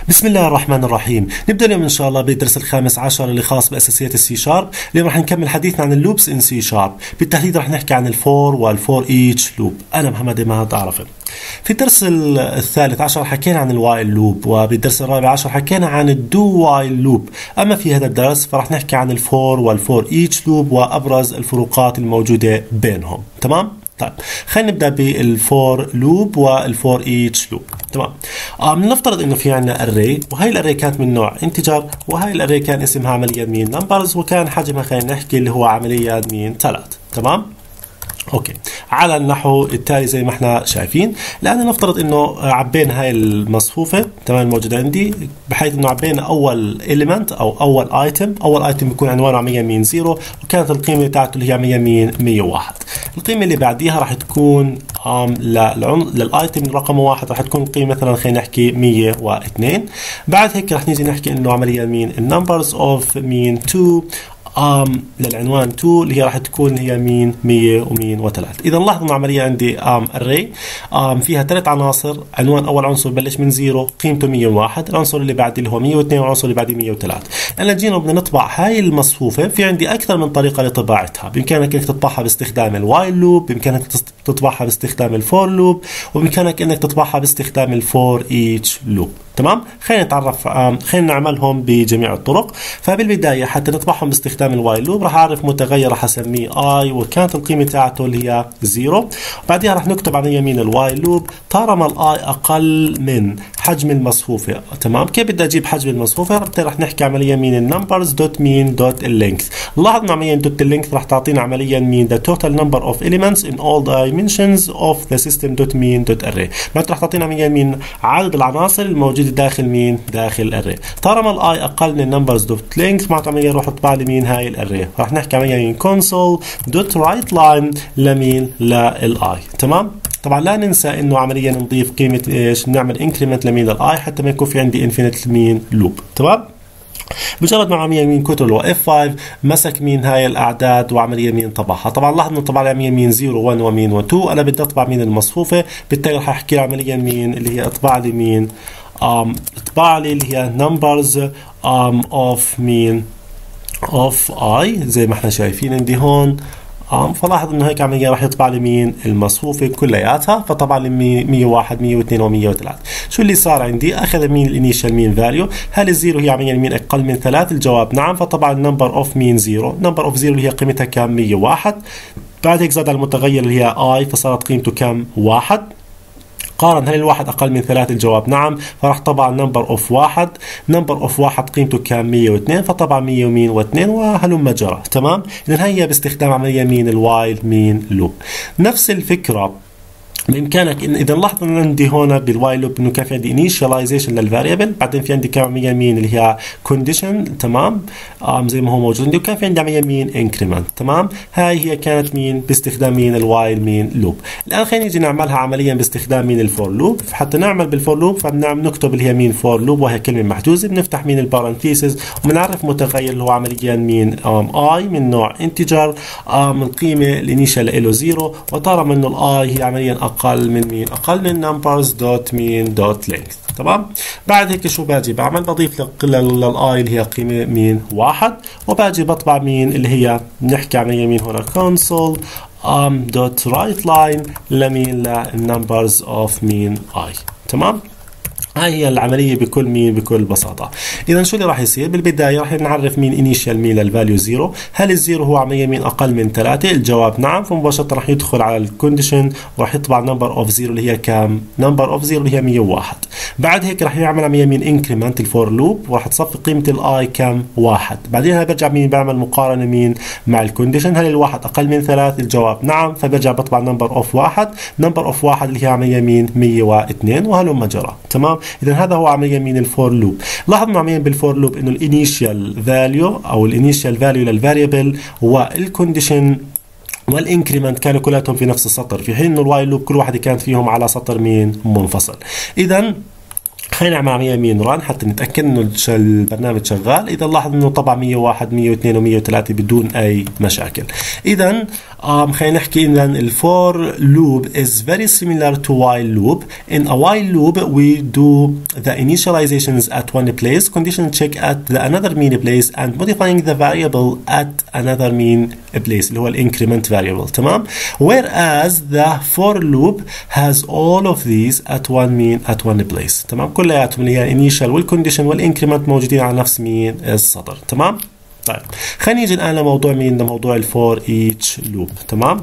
بسم الله الرحمن الرحيم. نبدأ اليوم إن شاء الله بالدرس الخامس عشر اللي خاص بأساسيات السي شارب. اليوم راح نكمل حديثنا عن اللوبس إن سي شارب، بالتحديد راح نحكي عن الفور والفور إيتش لوب. أنا محمد إماد عرفة. في الدرس الثالث عشر حكينا عن الوايل لوب، وبالدرس الرابع عشر حكينا عن الدو وايل لوب. أما في هذا الدرس فراح نحكي عن الفور والفور إيتش لوب وأبرز الفروقات الموجودة بينهم. تمام؟ طيب خلينا نبدا بالفور لوب والفور ايتش لوب. تمام. نفترض انه في عندنا اري، وهي الاري كانت من نوع انتجر، وهي الاري كان اسمها عمليا مين نمبرز، وكان حجمها خلينا نحكي اللي هو عمليا مين 3. تمام. اوكي، على النحو التالي زي ما احنا شايفين. الان نفترض انه عبينا هاي المصفوفه تمام الموجوده عندي، بحيث انه عبينا اول اليمنت او اول ايتم بيكون عنوانه عمليا مين 0، وكانت القيمه تاعته اللي هي عمليا مين 101. القيمه اللي بعديها راح تكون للايتم رقم 1 راح تكون القيمه مثلا خلينا نحكي 102. بعد هيك راح نيجي نحكي انه عمليا مين النمبرز اوف مين 2 للعنوان 2 اللي هي راح تكون هي مين 100 ومين و3. اذا لاحظوا عمليه عندي اري فيها ثلاث عناصر. عنوان اول عنصر بلش من 0 قيمته 101، العنصر اللي بعده اللي هو 102، والعنصر اللي بعده 103. انا جينا بدنا نطبع هاي المصفوفه، في عندي اكثر من طريقه لطباعتها. بامكانك انك تطبعها باستخدام الوايل لوب، بامكانك تطبعها باستخدام الفور لوب، وبامكانك انك تطبعها باستخدام الفور ايتش لوب. تمام. خلينا نتعرف خلينا نعملهم بجميع الطرق. فبالبدايه حتى نطبعهم باستخدام الوايل لوب راح اعرف متغير راح اسميه اي، وكانت القيمه تاعته اللي هي 0. وبعدها راح نكتب على يمين الوايل لوب طالما الاي اقل من حجم المصفوفه. تمام. كيف بدي اجيب حجم المصفوفه؟ راح نحكي عمليا مين النمبرز دوت مين دوت اللينث. لاحظنا عمليا دوت اللينث راح تعطينا عمليا مين the total number of elements in all dimensions of the system دوت مين دوت array. بعد راح تعطينا عمليا مين عدد العناصر الموجوده داخل مين داخل الاري. طالما الاي اقل من النمبرز دوت لينث معناته عمليا راح اطبع لي مين هاي الاري. راح نحكي عمليا مين console دوت رايت لاين لمين للاي. تمام. طبعا لا ننسى انه عمليا نضيف قيمه ايش، نعمل انكريمنت لمين للاي حتى ما يكون في عندي انفينيت مين لوب. تمام. مجرد ما عمليا مين كتر له F5 مسك مين هاي الاعداد وعمليا مين طبعها. طبعا لاحظوا طبعا عمليا مين 0 1 ومين و2. انا بدي اطبع مين المصفوفه، بالتالي راح احكي عمليا مين اللي هي اطبع لي مين اطبع لي اللي هي numbers of مين of i زي ما احنا شايفين عندي هون. فلاحظ انه هيك عمليا راح يطبع لي مين المصفوفه كلياتها، فطبعا لي 101 102 و103. شو اللي صار عندي؟ اخذ مين الانيشال مين فاليو. هل الزيرو هي عمليا مين اقل من 3؟ الجواب نعم، فطبعا نمبر اوف مين 0، نمبر اوف 0 اللي هي قيمتها كم 101. بعد هيك زاد على المتغير اللي هي اي فصارت قيمته كم 1. قارن هل الواحد اقل من 3؟ الجواب نعم، فراح طبعا نمبر اوف 1. نمبر اوف 1 قيمته كام 102، فطبعا 100 و102 وهلم جرى. تمام. اذا هي باستخدام عمليه مين الوايل مين لوب. نفس الفكره بامكانك ان اذا لاحظ ان عندي هون بالوايل لوب انه كان في عندي انيشاليزيشن للفاريبل، بعدين في عندي كم عمليه مين اللي هي كونديشن. تمام. زي ما هو موجود عندي، وكان في عندي عمليه مين انكريمنت. تمام. هاي هي كانت مين باستخدام مين الوايل مين لوب. الان خلينا نيجي نعملها عمليا باستخدام مين الفور لوب. حتى نعمل بالفور لوب فبنعمل نكتب اللي هي مين فور لوب، وهي كلمه محجوزه. بنفتح مين البارنثيسز وبنعرف متغير اللي هو عمليا مين اي من نوع انتجر. القيمه الانيشال له 0، وطالما انه الاي هي عمليا اقل من مين اقل من numbers دوت مين دوت length. تمام. بعد هيك شو باجي بعمل؟ بضيف للاي اللي هي قيمه مين 1، وباجي بطبع مين اللي هي بنحكي عن يمين هنا console دوت رايت لاين لمين للنمبرز اوف مين اي. تمام. هاي هي العملية بكل بساطة. إذا شو اللي راح يصير؟ بالبداية راح نعرف مين انيشال مين للفاليو 0. هل الزيرو هو عمليا مين أقل من 3؟ الجواب نعم، فمباشرة راح يدخل على الكونديشن وراح يطبع نمبر اوف 0 اللي هي كام؟ نمبر اوف 0 اللي هي 101. بعد هيك راح يعمل عمليا مين انكريمنت الفور لوب، وراح تصفي قيمة الاي كم 1. بعدين برجع مين بعمل مقارنة مين مع الكونديشن. هل الواحد أقل من 3؟ الجواب نعم، فبرجع بطبع نمبر اوف 1. نمبر اوف 1 اللي هي عمليا مين 102 وهلم جرى. تمام. اذا هذا هو عمليا مين الفور لوب. لاحظوا عمليا بالفور لوب انه الانيشال فاليو او الانيشال فاليو للفاريبل والكونديشن والانكريمنت كانوا كلاتهم في نفس السطر، في حين انه الوايل لوب كل واحده كانت فيهم على سطر مين منفصل. اذا خلينا نعمل عملية مين ران حتى نتأكد انه البرنامج شغال. اذا نلاحظ انه طبعا 101 102 و103 بدون اي مشاكل. اذا خلينا نحكي ان الفور loop is very similar to while loop. In a while loop we do the initializations at one place, condition check at the another mean place and modifying the variable at another mean place اللي هو increment variable. تمام. Whereas the for loop has all of these at one mean at one place. تمام. كلياتهم اللي هي initial والكونديشن والانكريمنت موجودين على نفس مين السطر. تمام. طيب خلينا نيجي الان لموضوع مين؟ لموضوع الفور ايتش لوب. تمام.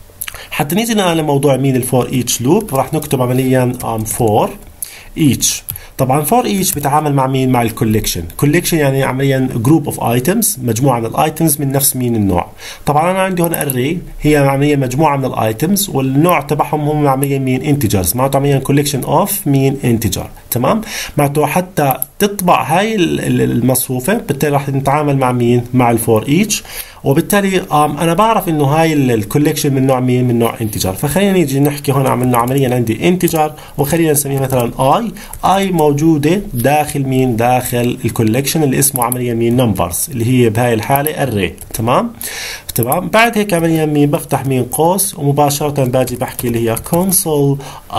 حتى نيجي الان لموضوع مين الفور ايتش لوب راح نكتب عمليا فور ايتش. طبعا فور ايتش بيتعامل مع مين؟ مع الكوليكشن. كوليكشن يعني عمليا جروب اوف ايتمز، مجموعه من الايتمز من نفس مين النوع. طبعا انا عندي هون اري هي عمليا مجموعه من الايتمز والنوع تبعهم هم عمليا مين؟ انتجرز. معناته عمليا كوليكشن اوف مين؟ انتجر. تمام. معناته حتى تطبع هاي المصفوفه بالتالي راح نتعامل مع مين؟ مع الفور ايتش. وبالتالي انا بعرف انه هاي الكوليكشن من نوع مين؟ من نوع انتجر. فخلينا نيجي نحكي هون عملنا عمليا عندي انتجر وخلينا نسميه مثلا اي موجوده داخل مين؟ داخل الكوليكشن اللي اسمه عمليا مين؟ نمبرز اللي هي بهاي الحاله اري. تمام. تمام. بعد هيك عمليا مين؟ بفتح مين؟ قوس ومباشره باجي بحكي اللي هي console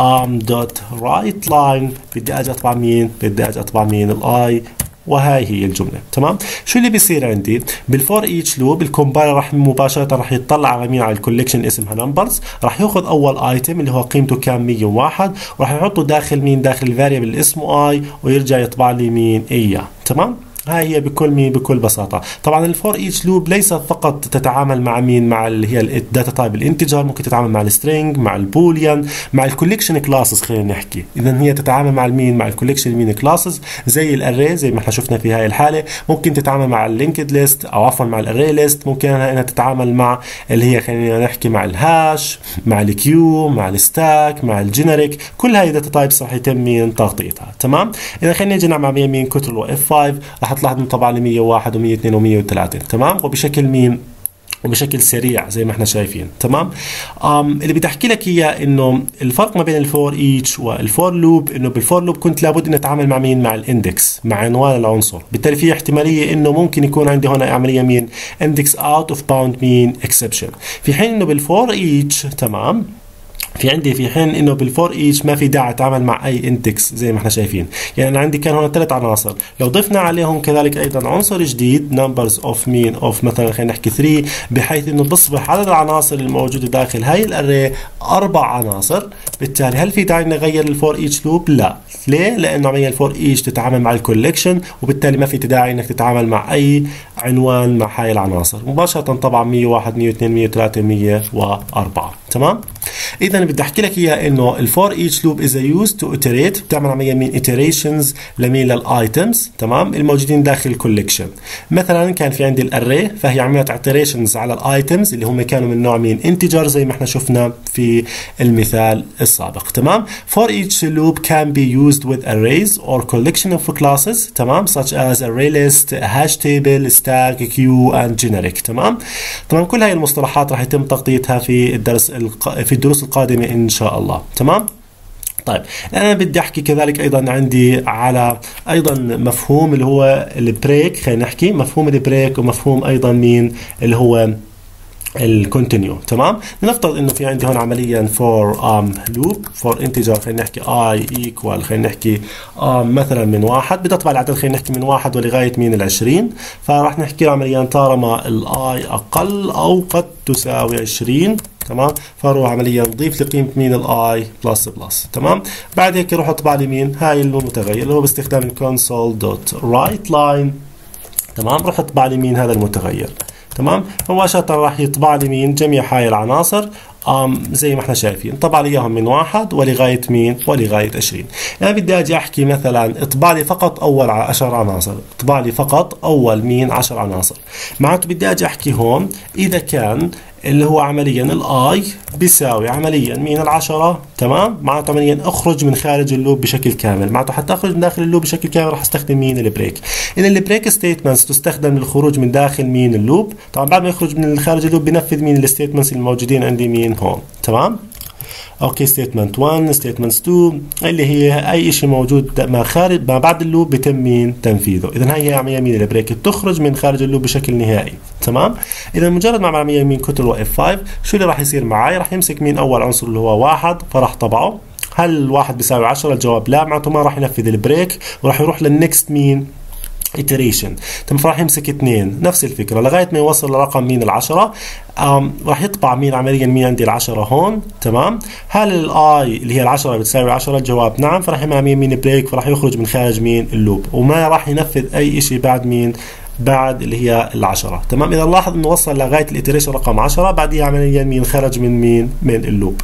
دوت رايت لاين بدي اجي اطبع مين؟ بدي اجي اطبع مين؟ الاي وهاي هي الجمله. تمام. شو اللي بيصير عندي بالفور ايتش لوب؟ الكومبايلر راح مباشره راح يطلع على مين؟ على الكوليكشن اسمها نمبرز، راح ياخذ اول ايتم اللي هو قيمته كام؟ 101 وراح يحطه داخل مين؟ داخل الفاريبل اللي اسمه اي ويرجع يطبع لي مين؟ اياه. تمام. هاي هي بكل بساطة. طبعا الفور ايتش لوب ليست فقط تتعامل مع مين؟ مع اللي هي الداتا تايب الانتجر، ممكن تتعامل مع السترينج، مع البوليان، مع الكوليكشن كلاسز. خلينا نحكي اذا هي تتعامل مع المين؟ مع الكوليكشن مين كلاسز زي الاري زي ما احنا شفنا في هاي الحالة. ممكن تتعامل مع اللينكد ليست او عفوا مع الاري ليست. ممكن انها تتعامل مع اللي هي خلينا نحكي مع الهاش، مع الكيو، مع الستاك، مع الجينيريك. كل هاي الداتا تايبس راح يتم مين؟ تغطيتها. تمام. اذا خلينا نيجي نعمل يمين كنترول اف 5 راح تلاحظ طبعا ل 101 و102 و103. تمام. وبشكل مين؟ وبشكل سريع زي ما احنا شايفين. تمام. اللي بدي احكي لك اياه انه الفرق ما بين الفور ايتش والفور لوب انه بالفور لوب كنت لابد اني اتعامل مع مين؟ مع الاندكس، مع عنوان العنصر. بالتالي في احتماليه انه ممكن يكون عندي هنا عمليه مين؟ اندكس اوت اوف باوند مين؟ اكسبشن. في حين انه بالفور ايتش تمام في حين انه بالفور ايتش ما في داعي اتعامل مع اي انتكس زي ما احنا شايفين. يعني انا عندي كان هنا 3 عناصر، لو ضفنا عليهم كذلك ايضا عنصر جديد نمبرز اوف مين؟ اوف مثلا خلينا نحكي 3 بحيث انه بصبح عدد العناصر الموجوده داخل هاي الاري 4 عناصر. بالتالي هل في داعي نغير الفور ايتش لوب؟ لا. ليه؟ لانه عمليا الفور ايتش تتعامل مع الكوليكشن وبالتالي ما في داعي انك تتعامل مع اي عنوان مع هاي العناصر مباشره. طبعا 101 102 103 104. تمام. اذا بدي احكي لك اياه انه الفور ايتش لوب از يوزد تو iterate، بتعمل عمليه من iterations لمين؟ للايتمز. تمام. الموجودين داخل الكوليكشن. مثلا كان في عندي الاري فهي عملت iterations على الايتمز اللي هم كانوا من نوع مين؟ انتجر زي ما احنا شفنا في المثال السابق. تمام. for each loop can be used with arrays or collection of classes. تمام. such as array list, hash table, stack, queue and generic. تمام. طبعا كل هاي المصطلحات راح يتم تغطيتها في الدروس القادمة إن شاء الله. تمام. طيب أنا بدي أحكي كذلك أيضا عندي على أيضا مفهوم اللي هو البريك. خلينا نحكي مفهوم البريك ومفهوم أيضا مين؟ اللي هو الكونتينيو. تمام. نفترض انه في عندي هون عمليا فور لوب فور انتجر خلينا نحكي اي ايكوال خلينا نحكي مثلا من 1 بدي اطبع العدد خلينا نحكي من 1 ولغايه مين؟ ال20. فراح نحكي عمليا طالما الاي اقل او قد تساوي 20. تمام. فاروح عمليا نضيف لقيمه مين؟ الاي بلس بلس. تمام. بعد هيك روح اطبع لي مين؟ هاي المتغير اللي هو باستخدام الكونسول دوت رايت لاين. تمام. روح اطبع لي مين؟ هذا المتغير. تمام. مباشرة راح يطبع لي مين؟ جميع هاي العناصر زي ما احنا شايفين. طبع لي اياهم من 1 ولغاية مين؟ ولغاية 20. يعني بدي اجي احكي مثلا اطبع لي فقط اول 10 عناصر، اطبع لي فقط اول مين؟ 10 عناصر. معناته بدي اجي احكي هون اذا كان اللي هو عمليا الاي بيساوي عمليا مين؟ ال10. تمام. معناته عمليا اخرج من خارج اللوب بشكل كامل. معناته حتى اخرج من داخل اللوب بشكل كامل راح استخدم مين؟ البريك. ان البريك ستيتمنتس تستخدم للخروج من داخل مين؟ اللوب. طبعا بعد ما يخرج من خارج اللوب بنفذ مين؟ الستيتمنتس الموجودين عندي مين؟ هون. تمام. اوكي ستيتمنت 1 ستيتمنت 2 اللي هي اي شيء موجود ما خارج ما بعد اللوب بيتم مين تنفيذه. اذا هي عمليه مين البريك بتخرج من خارج اللوب بشكل نهائي. تمام. اذا مجرد ما عمليه مين كنترول اف 5 شو اللي راح يصير معي؟ راح يمسك مين اول عنصر اللي هو 1 فراح طبعه. هل الواحد بيساوي 10؟ الجواب لا، معناته ما راح ينفذ البريك وراح يروح للنكست مين iteration. تمام. فراح يمسك 2 نفس الفكره لغايه ما يوصل لرقم مين ال10. راح يطبع مين عمليا مين عندي ال10 هون. تمام. هل الاي اللي هي ال10 بتساوي 10؟ الجواب نعم، فراح يعمل مين بريك فراح يخرج من خارج مين اللوب وما راح ينفذ اي شيء بعد مين بعد اللي هي ال10. تمام. اذا نلاحظ انه وصل لغايه الاتريشن رقم 10 بعديها عمليا مين خرج من اللوب.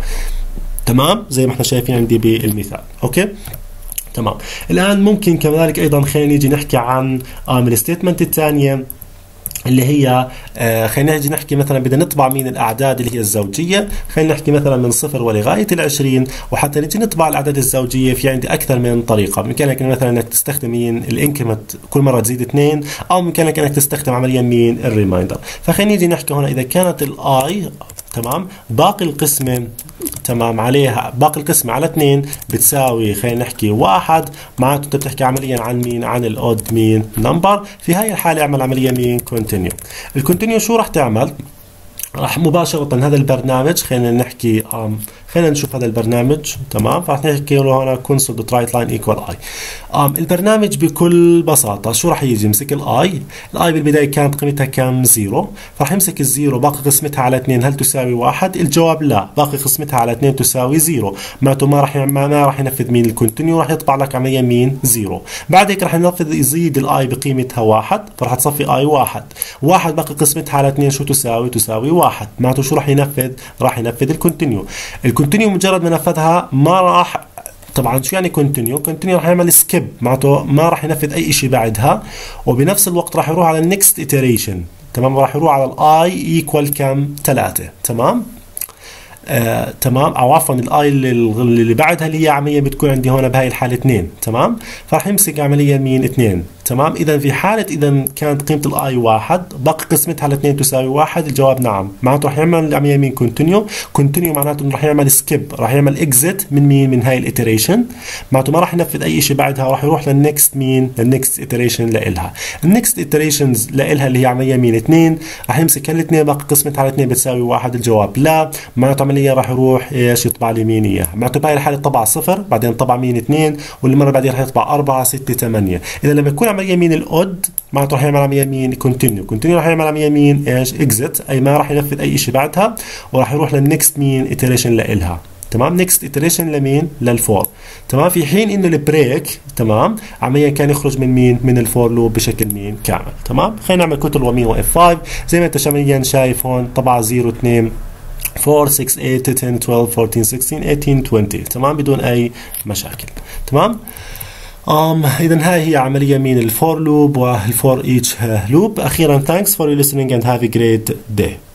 تمام زي ما احنا شايفين عندي بالمثال. اوكي تمام. الان ممكن كذلك ايضا خلينا نيجي نحكي عن الستيتمنت الثانيه اللي هي خلينا نيجي نحكي مثلا بدنا نطبع مين الاعداد اللي هي الزوجيه. خلينا نحكي مثلا من 0 ولغايه ال20. وحتى نيجي نطبع الاعداد الزوجيه في عندي اكثر من طريقه. بامكانك مثلا انك تستخدم مين الانكريمنت كل مره تزيد 2 او بامكانك انك تستخدم عمليا مين الريمايندر. فخلينا نيجي نحكي هنا اذا كانت الاي تمام باقي القسمه تمام عليها باقي القسمة على 2 بتساوي خلينا نحكي 1 معناته انت بتحكي عمليا عن مين عن الاود مين نمبر. في هاي الحالة اعمل عمليا مين كونتينيو. الكونتينيو شو راح تعمل؟ راح مباشرة هذا البرنامج خلينا نحكي خلينا نشوف هذا البرنامج. تمام. فراح نحكي له هنا console.writeLine equal i. البرنامج بكل بساطة شو راح يجي يمسك الاي بالبداية كانت قيمتها كم 0. فراح يمسك الزيرو باقي قسمتها على 2 هل تساوي 1؟ الجواب لا، باقي قسمتها على 2 تساوي 0 معناته ما راح ينفذ مين الكونتينيو راح يطبع لك عمليا مين 0. بعد هيك راح ينفذ يزيد الاي بقيمتها 1 فراح تصفي اي 1 باقي قسمتها على 2 شو تساوي 1 معناته شو راح ينفذ الكونتينيو. الكونتينيو مجرد ما نفذها ما راح طبعا شو يعني كونتينيو راح يعمل سكيب معناته ما راح ينفذ اي شيء بعدها وبنفس الوقت راح يروح على النكست ايتريشن. تمام. راح يروح على الاي ايكوال كم 3. تمام. تمام او عفوا الاي اللي بعدها اللي هي عمليا بتكون عندي هون بهاي الحاله 2. تمام. فراح يمسك عمليا مين 2. تمام. اذا في حاله اذا كانت قيمه الاي 1 باقي قسمتها على 2 تساوي 1 الجواب نعم معناته راح يعمل عمليا مين كونتينيو معناته راح يعمل سكيب راح يعمل اكزيت من هاي الايتريشن معناته ما راح ينفذ اي شيء بعدها وراح يروح للنكست ايتريشن لإلها. النكست ايتريشنز لإلها اللي هي عمليا مين 2 راح يمسك الاثنين باقي قسمتها على 2 بتساوي 1 الجواب لا معناته عمليا راح يروح ايش يطبع لي مين اياها معناته بهاي الحاله طبع 0 بعدين طبع مين 2 والمره بعدين راح يطبع 4 6 8. اذا لما يكون عمليا مين الاود معناته راح يعمل عمليا مين كونتينيو راح يعمل عمليا مين ايش اكزيت اي ما راح ينفذ اي شيء بعدها وراح يروح للنكست مين ايتريشن لإلها. تمام. نكست ايتريشن لمين للفور. تمام. في حين انه البريك تمام عمليا كان يخرج من الفور لوب بشكل مين كامل. تمام. خلينا نعمل كنترول ومين واف 5 زي ما انت عمليا شايف هون طبعا 0 2 4 6 8 10 12 14 16 18 20. تمام بدون اي مشاكل. تمام. اذا هاي هي عمليه من الفور لوب والفور ايتش لوب. اخيرا thanks for listening and have a great day.